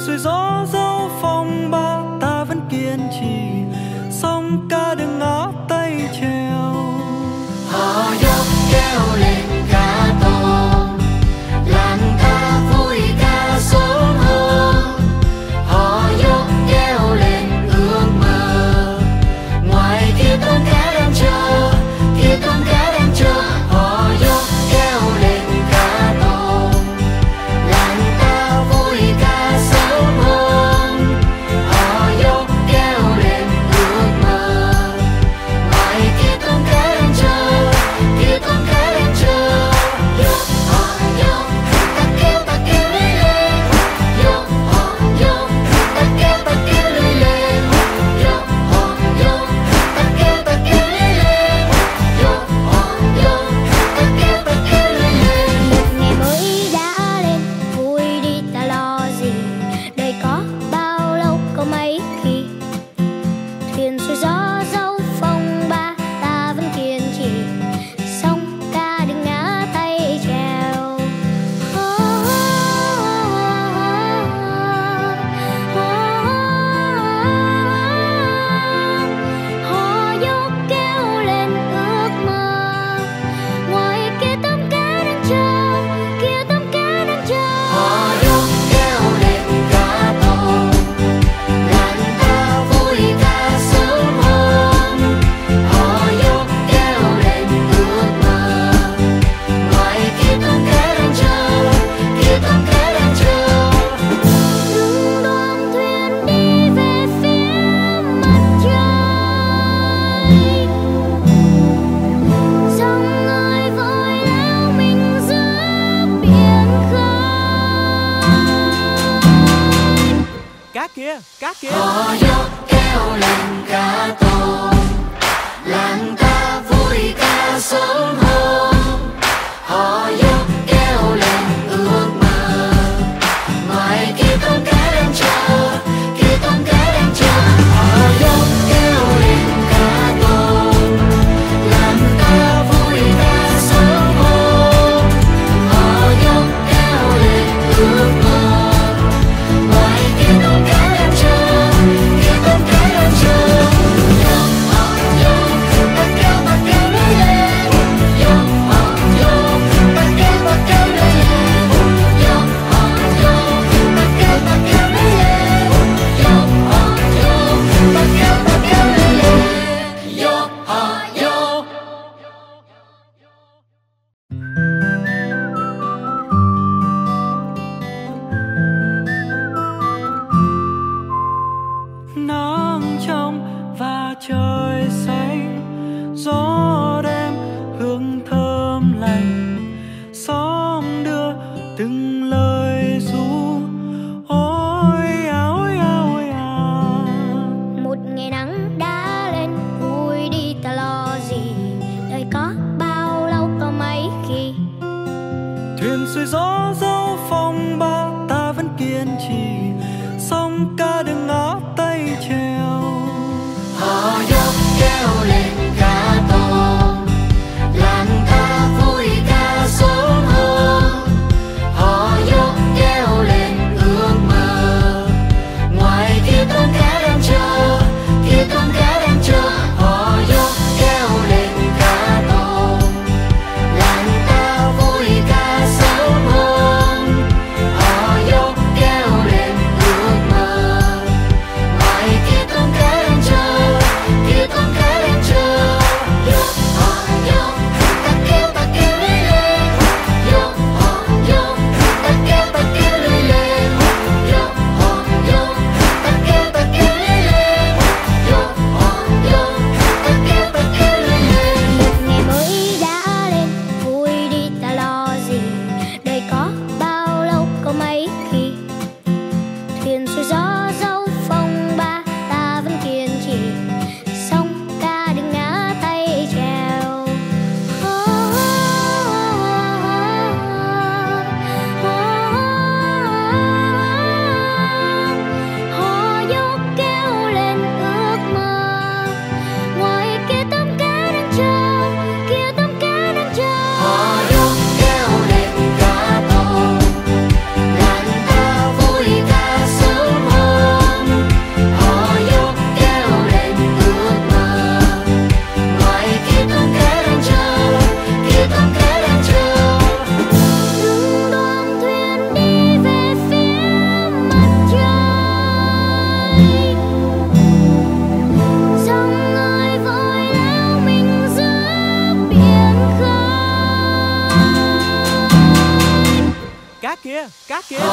xuôi gió dẫu phong ba ta vẫn kiên trì, sóng ca đừng ngã tay treo. Họ dốc kéo lên ca to, làng ta vui ca sớm hơn. Họ dốc kéo lên ước mơ, ngoài kia con cá đang chờ, kia con cá đang chờ. Họ dốc kéo lên ca to, làng ta vui ca sớm hơn. Họ dốc kéo lên ước mơ, ngoài kia con cá đang chờ, kia con cá đang chờ. Dốc họ dốc, ta kêu lưới lên. Dốc họ dốc, ta kêu lưới lên. Dốc họ dốc, ta kêu lưới lên. Dốc họ dốc, ta kêu lưới lên. Một ngày mới đã lên, vui đi ta lo gì, đời có bao lâu có mấy khi. Thuyền xuôi gió dẫu phong ba ta vẫn kiên trì, sóng ca đừng ngã tay treo. Họ dốc kéo lên ước mơ, ngoài kia tấm cá đang chờ, kia tấm cá đang chờ. Họ dốc kéo lên ca to, làng ta vui ca sớm hơn. Họ dốc kéo lên ước mơ, ngoài kia con cá đang chờ, kia con cá đang chờ. Từng đoàn thuyền đi về phía mặt trời, dòng người vội lao mình giữa biển khơi. Cá kìa. Họ dốc kéo lên ca to, làng ta vui ca sớm hơn. Họ dốc kéo lên ước mơ, ngoài kia con cá đang chờ, kia con cá đang chờ. Họ dốc kéo lên ca to, làng ta vui ca sớm hơn. Họ dốc kéo lên ước mơ, ngoài kia con cá đang chờ, kia con cá đang chờ. Dốc họ dốc, ta kêu lưới lên. Dốc họ dốc, ta kêu lưới lên. Dốc họ dốc, ta kêu lưới lên. Dốc họ dốc, ta kêu lưới lên. Dốc họ dốc. Nắng trong và trời xanh, gió đem hương thơm lành, sóng đưa từng lời ru. Ôi à, ôi à, ôi à. Một ngày nắng đã lên, vui đi ta lo gì, đời có bao lâu có mấy khi. Thuyền xuôi gió dẫu phong ba ta vẫn kiên trì, sóng ca đừng ngã tay treo. Họ dốc kéo lên ca to, làng ta vui ca sớm hơn. Họ dốc kéo lên ước mơ, ngoài kia con cá đang chờ, kia con cá đang chờ. Họ dốc kéo lên ca to, làng ta vui ca sớm hơn. Họ dốc kéo lên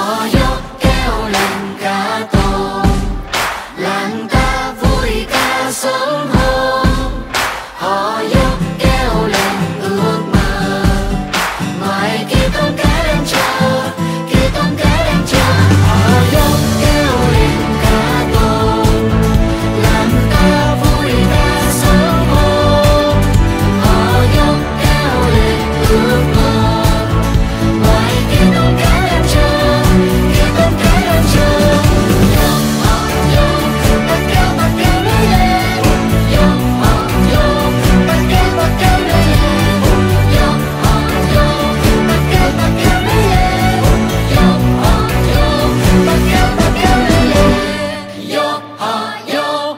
Hò dốc kêu lên ca tôm, làng ta vui ca sớm hôm. Hò dốc kêu lên ước mơ, ngoài kia con cá đang chờ, kia con cá đang chờ. Hò dốc kêu lên ca tôm, làng ta vui ca sớm hôm. Hò dốc kêu lên ước mơ, ngoài kia con cá đang chờ, kia con cá đang chờ. Dốc hò dốc, ta kêu lên lên. Dốc hò dốc, ta kêu lên lên. Dốc hò dốc, ta kêu lên lên. Dốc hò dốc, ta kêu lên lên. Dốc hò dốc.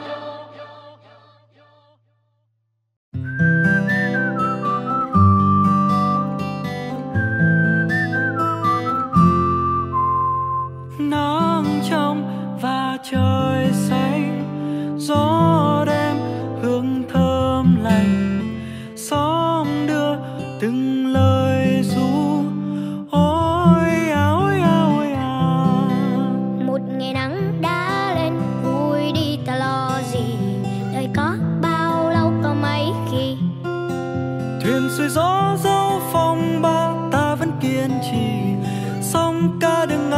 Nắng trong và trời xanh, gió đem hương thơm lành, xóm đưa từng lời ru. Ôi à ôi à ôi à. Một ngày nắng đã lên, vui đi ta lo gì, đời có bao lâu có mấy khi. Thuyền xuôi gió dẫu phong ba ta vẫn kiên trì, sông ca đừng